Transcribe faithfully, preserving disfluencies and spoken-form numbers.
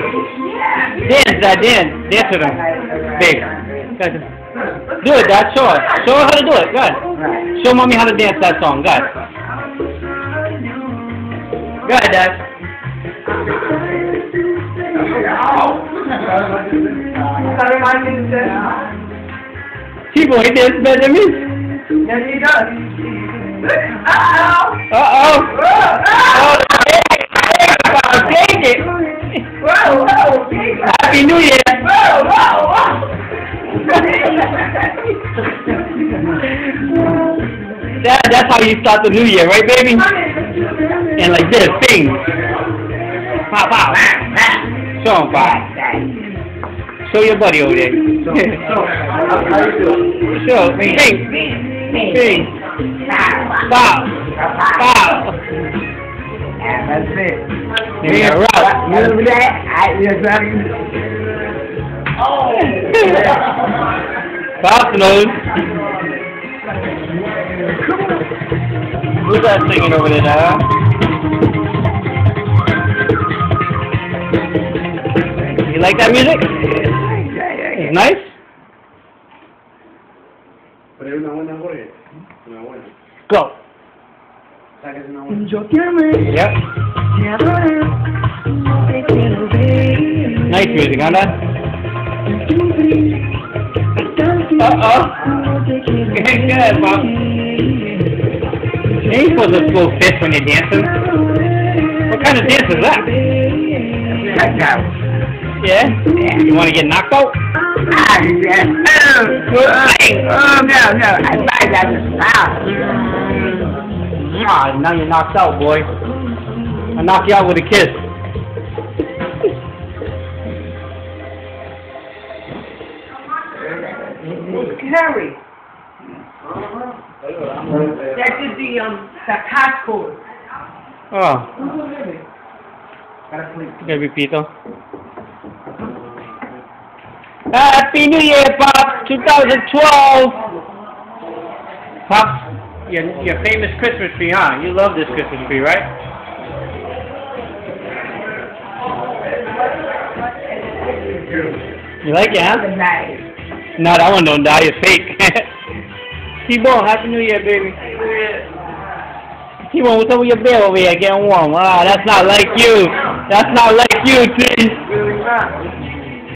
Dance, Dad, dance. Dance with him. Babe. Do it, Dad. Show us. Show her how to do it. Go ahead. Show Mommy how to dance that song. Go ahead. Go ahead, Dad. T-Boy, he dances better than me. Yes, he does. Uh-oh. Uh-oh. Oh, take it. Whoa, whoa. Happy New Year. Whoa, whoa, whoa. that, that's how you start the New Year, right, baby? And like this, sing. Pop, pop. Show him, pop. Show your buddy over there. Show, sing. Sing. Pop. Pop. That's it. Yeah, right. You remember that? I just Oh! Pop nose. Who's that singing over there now? You like that music? It's nice? Go. Yep. Nice music, huh, Dad? Uh-oh. Good, Mom. You ain't supposed to go fist when you're dancing. What kind of dance is that? Yeah? You want to get knocked out? Ah, yes. Oh, oh, no, no. I like that. Ah, now you're knocked out, boy. I'll knock you out with a kiss. Harry. That is the um the passport. Oh. Baby Pito. Happy New Year, Pop! twenty twelve! Pop, your, your famous Christmas tree, huh? You love this Christmas tree, right? You like it, huh? No, that one don't die. It's fake. T-Bone, Happy New Year, baby. T-Bone, what's up with your bed over here getting warm? Ah, that's not like you. That's not like you, T.